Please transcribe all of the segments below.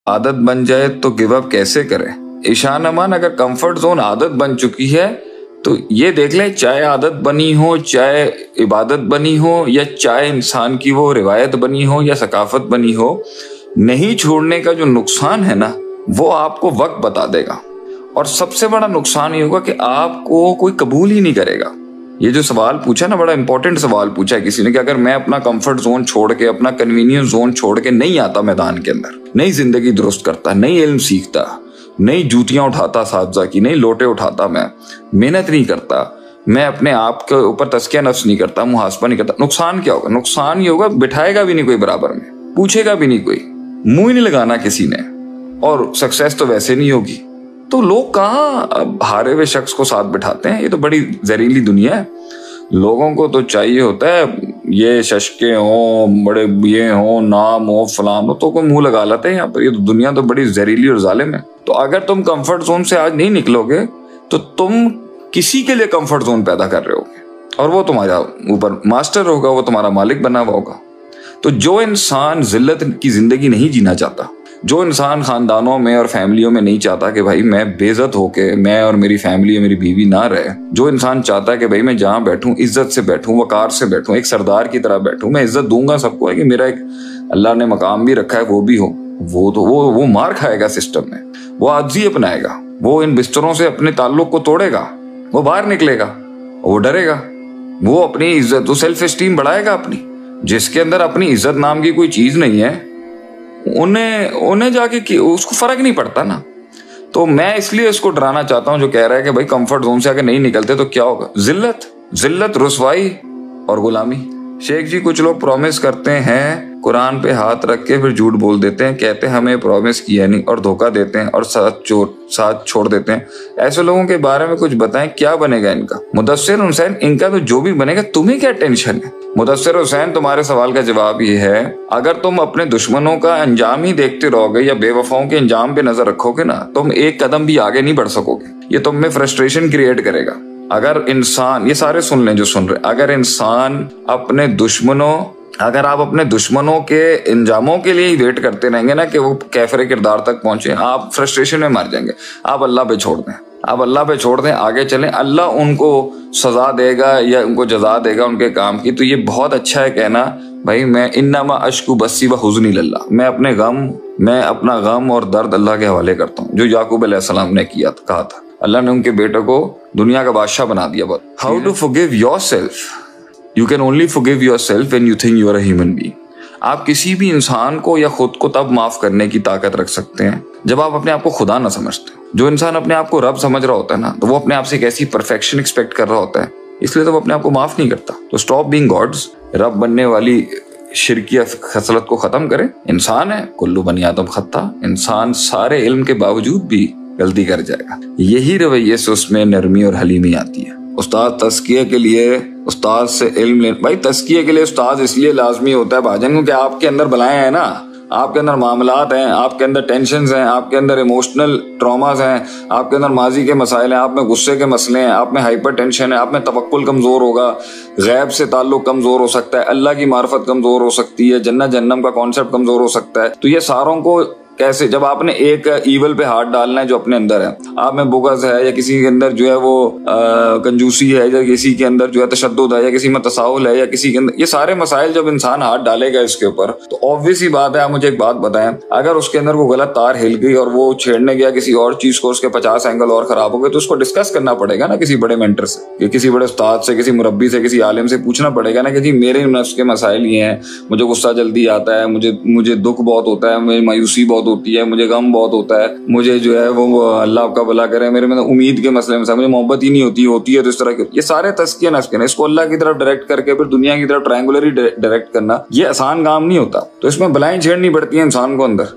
आदत बन जाए तो गिव अप कैसे करें। ईशान अमान, अगर कंफर्ट जोन आदत बन चुकी है तो ये देख ले, चाहे आदत बनी हो, चाहे इबादत बनी हो, या चाहे इंसान की वो रिवायत बनी हो या सकाफत बनी हो, नहीं छोड़ने का जो नुकसान है ना वो आपको वक्त बता देगा। और सबसे बड़ा नुकसान ये होगा कि आपको कोई कबूल ही नहीं करेगा। ये जो सवाल पूछा ना, बड़ा इंपॉर्टेंट सवाल पूछा है किसी ने कि अगर मैं अपना कंफर्ट जोन छोड़ के, अपना कन्वीनियंस जोन छोड़ के नहीं आता मैदान के अंदर, नई जिंदगी दुरुस्त करता, नई इल्म सीखता, नई जूतियां उठाता साथजा की, नई लोटे उठाता, मैं मेहनत नहीं करता, मैं अपने आप के ऊपर तस्किया नफ्स नहीं करता, मुहासबा नहीं करता, नुकसान क्या होगा? नुकसान ये होगा बिठाएगा भी नहीं कोई बराबर में, पूछेगा भी नहीं कोई, मुंह ही नहीं लगाना किसी ने, और सक्सेस तो वैसे नहीं होगी। तो लोग कहाँ हारे हुए शख्स को साथ बिठाते हैं? ये तो बड़ी जहरीली दुनिया है। लोगों को तो चाहिए होता है ये शशके हों, बड़े ये हों, नाम हो, फलाम हो, तो कोई मुंह लगा लेते हैं यहाँ पर। ये तो दुनिया तो बड़ी जहरीली और जालिम है। तो अगर तुम कंफर्ट जोन से आज नहीं निकलोगे तो तुम किसी के लिए कंफर्ट जोन पैदा कर रहे होगे और वो तुम्हारा ऊपर मास्टर होगा, वो तुम्हारा मालिक बना हुआ होगा। तो जो इंसान जिल्लत की जिंदगी नहीं जीना चाहता, जो इंसान खानदानों में और फैमिलियों में नहीं चाहता कि भाई मैं बेइज्जत होके मैं और मेरी फैमिली और मेरी बीवी ना रहे, जो इंसान चाहता है कि भाई मैं जहां बैठूं इज्जत से बैठूं, वकार से बैठूं, एक सरदार की तरह बैठूं, मैं इज्जत दूंगा सबको, है कि मेरा एक अल्लाह ने मकाम भी रखा है वो भी हो, वो तो वो मार खाएगा सिस्टम में, वो आजिज़ी अपनाएगा, वो इन बिस्तरों से अपने ताल्लुक को तोड़ेगा, वो बाहर निकलेगा, वो डरेगा, वो अपनी इज्जत, वो सेल्फ एस्टीम बढ़ाएगा अपनी। जिसके अंदर अपनी इज्जत नाम की कोई चीज नहीं है, उन्हें जाके उसको फर्क नहीं पड़ता ना। तो मैं इसलिए इसको डराना चाहता हूं जो कह रहा है कि भाई कंफर्ट जोन से अगर नहीं निकलते तो क्या होगा? जिल्लत, रुसवाई और गुलामी। शेख जी, कुछ लोग प्रॉमिस करते हैं, कुरान पे हाथ रख के फिर झूठ बोल देते हैं, कहते हैं हमें प्रॉमिस किया नहीं, और धोखा देते हैं और साथ छोड़ देते हैं। ऐसे लोगों के बारे में कुछ बताएं, क्या बनेगा इनका? मुदस्सिर हुसैन, इनका तो जो भी बनेगा तुम्हें क्या टेंशन है? मुदस्सिर हुसैन, तुम्हारे सवाल का जवाब ये है, अगर तुम अपने दुश्मनों का अंजाम ही देखते रहोगे या बेवफाओं के अंजाम पे नजर रखोगे ना, तुम एक कदम भी आगे नहीं बढ़ सकोगे। ये तुम में फ्रस्ट्रेशन क्रिएट करेगा। अगर इंसान, ये सारे सुन लें जो सुन रहे, अगर इंसान अपने दुश्मनों, अगर आप अपने दुश्मनों के इंजामों के लिए ही वेट करते रहेंगे ना कि वो कैफरे किरदार तक पहुंचे, आप फ्रस्ट्रेशन में मर जाएंगे। आप अल्लाह पे छोड़ दें, आप अल्लाह पे छोड़ दें, आगे चलें, अल्लाह उनको सजा देगा या उनको जजा देगा उनके काम की। तो ये बहुत अच्छा है कहना, भाई मैं इन्नमा अश्कु बस्सी व हुज़्नी लिल्लाह, मैं अपना गम और दर्द अल्लाह के हवाले करता हूँ, जो याकूब अलैहिस्सलाम ने कहा था। अल्लाह ने उनके बेटे को दुनिया का बादशाह बना दिया। How to forgive yourself? You can only forgive yourself when you think you are a human being. आप किसी भी इंसान को या खुद को तब माफ करने की ताकत रख सकते हैं जब आप अपने आप को खुदा ना समझते। जो इंसान अपने आप को रब समझ रहा होता है ना, तो वो अपने आप से एक ऐसी परफेक्शन एक्सपेक्ट कर रहा होता है, इसलिए तो वो अपने आप को माफ नहीं करता। तो स्टॉप बीइंग गॉड्स, रब बनने वाली शिरकिया खसलत को खत्म करें। इंसान है, कुल्लू बनी आदम खत्ता, इंसान सारे इल्म के बावजूद भी गलती कर जाएगा। यही रवैये से उसमें नरमी और हलीमी आती है। उस्ताद तस्किया के लिए उस्ताद से इल्म ले, भाई तस्किया के लिए उस्ताद इसलिए लाजमी होता है भाजन क्योंकि आपके अंदर बलाएं हैं ना, आपके अंदर मामलात हैं, आपके अंदर टेंशन्स हैं, आपके अंदर इमोशनल ट्रॉमास हैं, आपके अंदर माजी के मसाइल हैं, आप में गुस्से के मसले हैं, आप में हाइपर टेंशन है, आप में तवक्कुल कमजोर होगा, गैब से ताल्लुक कमजोर हो सकता है, अल्लाह की मार्फत कमजोर हो सकती है, जन्नत जहन्नम का कॉन्सेप्ट कमजोर हो सकता है। तो ये सारों को कैसे, जब आपने एक ईवल पे हाथ डालना है जो अपने अंदर है, आप में बुग़्ज़ है या किसी के अंदर जो है वो कंजूसी है या किसी के अंदर जो है तशद्दुद है या किसी में तसाहुल है या किसी के अंदर, ये सारे मसाइल जब इंसान हाथ डालेगा इसके ऊपर तो ऑब्वियस ही बात है। आप मुझे एक बात बताएं, अगर उसके अंदर वो गलत तार हिल गई और वो छेड़ने गया किसी और चीज को, उसके 50 एंगल और खराब हो गए, तो उसको डिस्कस करना पड़ेगा ना किसी बड़े मेंटर से, किसी बड़े उस्ताद से, किसी मुरब्बी से, किसी आलिम से पूछना पड़ेगा ना कि जी मेरे नफ्स के मसाइल ये हैं, मुझे गुस्सा जल्दी आता है, मुझे दुख बहुत होता है, मुझे मायूसी बहुत होती है, मुझे गम बहुत होता है, मुझे जो है वो अल्लाह आपका भला करे, मेरे में उम्मीद के मसले में मुझे मोहब्बत ही नहीं होती है तो इस तरह के, ये सारे तस्किया नफ्स के, इसको अल्लाह की तरफ डायरेक्ट करके फिर दुनिया की तरफ ट्रायंगुलरली डायरेक्ट करना ये आसान काम नहीं होता। तो इसमें बलाएं छेड़नी पड़ती है इंसान को अंदर,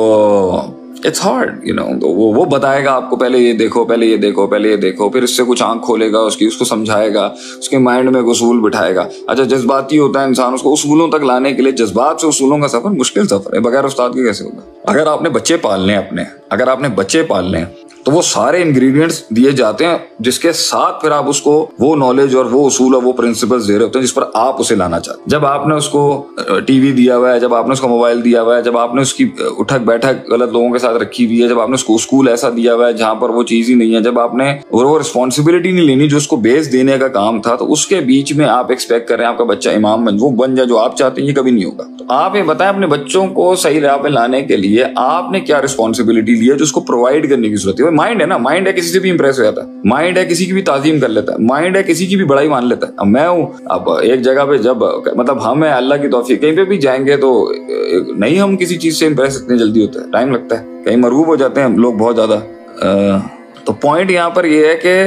तो इट्स हार्ड यू नो। तो वो बताएगा आपको पहले ये देखो, पहले ये देखो, पहले ये देखो, फिर इससे कुछ आंख खोलेगा उसकी, उसको समझाएगा, उसके माइंड में उसूल बिठाएगा। अच्छा जज्बाती होता है इंसान, उसको उसूलों तक लाने के लिए, जज्बात से उसूलों का सफर मुश्किल सफर है, बगैर उस्ताद के कैसे होगा। अगर आपने बच्चे पालने हैं अपने, अगर आपने बच्चे पालने हैं तो वो सारे इंग्रेडिएंट्स दिए जाते हैं जिसके साथ फिर आप उसको वो नॉलेज और वो उसूल और वो प्रिंसिपल्स दे रहे होते हैं जिस पर आप उसे लाना चाहते हैं। जब आपने उसको टीवी दिया हुआ है, जब आपने उसको मोबाइल दिया हुआ है, जब आपने उसकी उठक बैठक गलत लोगों के साथ रखी हुई है, जब आपने उसको स्कूल ऐसा दिया हुआ है जहां पर वो चीज ही नहीं है, जब आपने वो रिस्पॉन्सिबिलिटी नहीं लेनी जो उसको बेस देने का काम था, तो उसके बीच में आप एक्सपेक्ट कर रहे हैं आपका बच्चा इमाम बन जाए जो आप चाहते हैं, ये कभी नहीं होगा। तो आप ये बताएं अपने बच्चों को सही राह पे लाने के लिए आपने क्या रिस्पॉन्सिबिलिटी ली है जो उसको प्रोवाइड करने की जरूरत है। माइंड है ना, माइंड है किसी से भी इंप्रेस हो जाता है, माइंड है किसी की भी ताजीम कर लेता है, माइंड है किसी की भी बड़ाई मान लेता है। अब मैं हूं, अब एक जगह पे जब मतलब हम है अल्लाह की तौफीक, कहीं पे भी जाएंगे तो नहीं हम किसी चीज से इंप्रेस इतनी जल्दी होता है, टाइम लगता है, कहीं मरगूब हो जाते हैं लोग बहुत ज्यादा। तो पॉइंट यहाँ पर ये है कि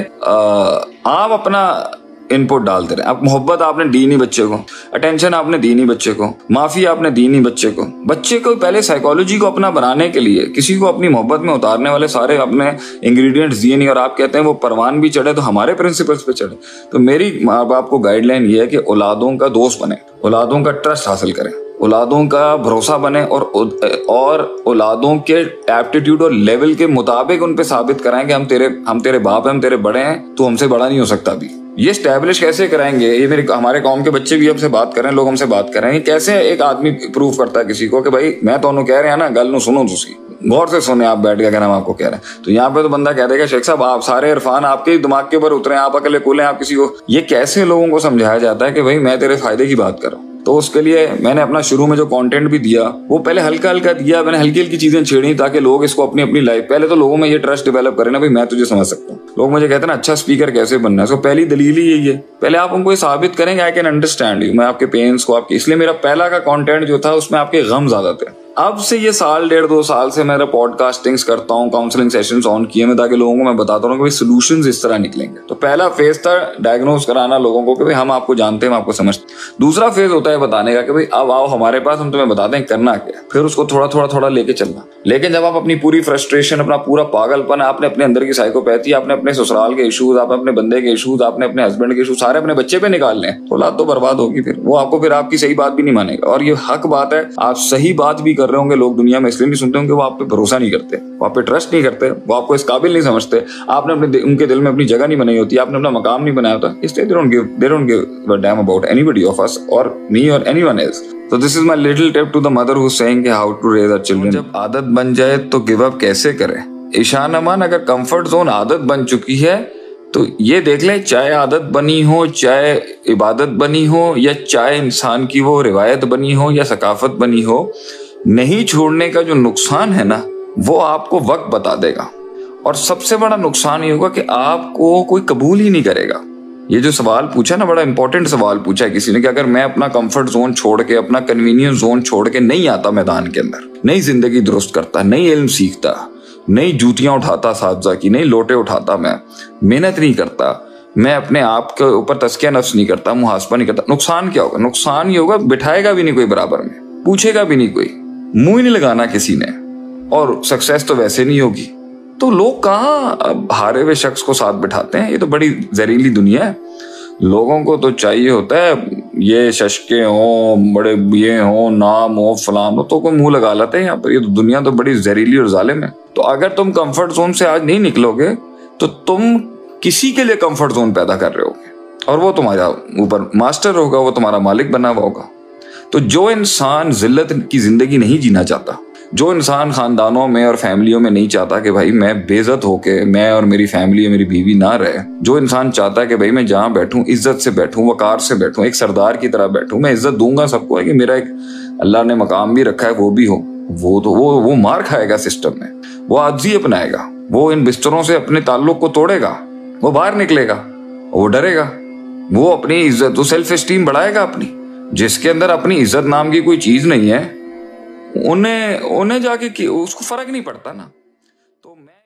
आप अपना इनपुट डालते रहे। आप मोहब्बत आपने दी नहीं बच्चे को, अटेंशन आपने दी नहीं बच्चे को, माफी आपने दी नहीं बच्चे को। बच्चे को पहले साइकोलॉजी को अपना बनाने के लिए किसी को अपनी मोहब्बत में उतारने वाले सारे अपने इंग्रेडिएंट्स दिए नहीं, और आप कहते हैं वो परवान भी चढ़े तो हमारे प्रिंसिपल्स पे चढ़े। तो मेरी माँ बाप को गाइडलाइन ये है कि औलादों का दोस्त बने, औलादों का ट्रस्ट हासिल करें, औलादों का भरोसा बने और औलादों के एप्टीट्यूड और लेवल के मुताबिक उन पे साबित कराएं कि हम तेरे बाप हैं, हम तेरे बड़े हैं, तो हमसे बड़ा नहीं हो सकता भी। ये स्टैब्लिश कैसे कराएंगे? ये हमारे कौम के बच्चे भी हमसे बात कर रहे हैं, लोग हमसे बात कर रहे हैं। कैसे एक आदमी प्रूव करता है किसी को कि भाई मैं तो कह रहे हैं ना, गल नु सुनो, उसकी गौर से सुने, आप बैठ के कहना हम आपको कह रहे हैं। तो यहाँ पे तो बंदा कह देगा शेख साहब आप सारे इरफान आपके ही दिमाग के ऊपर उतरे, आप अकेले कोले आप किसी को। ये कैसे लोगों को समझाया जाता है कि भाई मैं तेरे फायदे की बात कर रहा हूँ। तो उसके लिए मैंने अपना शुरू में जो कंटेंट भी दिया वो पहले हल्का हल्का दिया, मैंने हल्की हल्की चीजें छेड़ी ताकि लोग इसको अपनी अपनी लाइफ, पहले तो लोगों में ये ट्रस्ट डेवलप करें ना भाई मैं तुझे समझ सकता हूँ। लोग मुझे कहते हैं ना अच्छा स्पीकर कैसे बनना है, इसको पहली दलील ही यही है, पहले आप उनको ये साबित करेंगे आई कैन अंडरस्टैंड यू, मैं आपके पेन्स को आपके, इसलिए मेरा पहला का कंटेंट जो था उसमें आपके गम ज्यादा थे। अब से ये साल 1.5-2 साल से मैं पॉडकास्टिंग्स करता हूँ, काउंसलिंग सेशंस ऑन किए मैं, ताकि लोगों को मैं बताता हूँ कि सॉल्यूशंस इस तरह निकलेंगे। तो पहला फेज था डायग्नोज कराना लोगों को कि भाई हम आपको जानते हैं, हम आपको समझते हैं। दूसरा फेज होता है बताने का कि भाई अब आओ हमारे पास, हम तुम्हें बताते हैं करना क्या, फिर उसको थोड़ा लेके चलना। लेकिन जब आप अपनी पूरी फ्रस्ट्रेशन, अपना पूरा पागलपन, आपने अपने अंदर की साइकोपैथी, आपने अपने ससुराल के इशूज, आपने अपने बंदे के इशूज, आपने अपने हस्बैंड के इशूज सारे अपने बच्चे पे निकाल लें, औलाद तो बर्बाद होगी। फिर वो आपकी सही बात भी नहीं मानेगा। और ये हक बात है, आप सही बात भी कर रहे होंगे, लोग दुनिया में इसलिए नहीं सुनते होंगे वो आप पे भरोसा नहीं करते, वो आप पे ट्रस्ट नहीं करते, वो आपको इस काबिल नहीं समझते, आपने उनके दिल में अपनी जगह नहीं बनाई होती, आपने अपना मकाम नहीं बनाया होता, इसलिए they don't give a damn about anybody of us or me or anyone else. So this is my little tip to the mother who's saying how to raise her children. जब आदत बन जाए तो गिव अप कैसे करें? ईशान अमान, अगर comfort zone आदत बन चुकी है तो ये देख ले, चाहे आदत बनी हो, चाहे इबादत बनी हो, या चाहे इंसान की वो रिवायत बनी हो या सकाफत बनी हो, नहीं छोड़ने का जो नुकसान है ना वो आपको वक्त बता देगा। और सबसे बड़ा नुकसान ये होगा कि आपको कोई कबूल ही नहीं करेगा। ये जो सवाल पूछा ना, बड़ा इंपॉर्टेंट सवाल पूछा है किसी ने कि अगर मैं अपना कंफर्ट जोन छोड़ के, अपना कन्वीनियंस जोन छोड़ के नहीं आता मैदान के अंदर, नई जिंदगी दुरुस्त करता, नई इल्म सीखता, नई जूतियां उठाता साजा की, नई लोटे उठाता, मैं मेहनत नहीं करता, मैं अपने आप के ऊपर तस्किया नफ्स नहीं करता, मुहासबा नहीं करता, नुकसान क्या होगा? नुकसान ये होगा बिठाएगा भी नहीं कोई बराबर में, पूछेगा भी नहीं कोई, मुंह ही नहीं लगाना किसी ने, और सक्सेस तो वैसे नहीं होगी। तो लोग कहाँ हारे हुए शख्स को साथ बिठाते हैं? ये तो बड़ी जहरीली दुनिया है। लोगों को तो चाहिए होता है ये शशके हों, बड़े ये हों, नाम हो, फलाम हो, तो कोई मुंह लगा लेते हैं यहाँ पर। ये तो दुनिया तो बड़ी जहरीली और जालिम है। तो अगर तुम कंफर्ट जोन से आज नहीं निकलोगे तो तुम किसी के लिए कंफर्ट जोन पैदा कर रहे होगे, और वो तुम्हारा ऊपर मास्टर होगा, वो तुम्हारा मालिक बना हुआ होगा। तो जो इंसान जिल्लत की जिंदगी नहीं जीना चाहता, जो इंसान खानदानों में और फैमिलियों में नहीं चाहता कि भाई मैं बेइज्जत होके, मैं और मेरी फैमिली और मेरी बीवी ना रहे, जो इंसान चाहता है कि भाई मैं जहां बैठूं इज्जत से बैठूं, वकार से बैठूं, एक सरदार की तरह बैठूं, मैं इज्जत दूंगा सबको, है कि मेरा एक अल्लाह ने मकाम भी रखा है वो भी हो, वो मार खाएगा सिस्टम में, वो आजी अपनाएगा, वो इन बिस्तरों से अपने ताल्लुक को तोड़ेगा, वो बाहर निकलेगा, वो डरेगा, वो अपनी इज्जत, वो सेल्फ एस्टीम बढ़ाएगा अपनी। जिसके अंदर अपनी इज्जत नाम की कोई चीज नहीं है, उन्हें जाके उसको फर्क नहीं पड़ता ना। तो मैं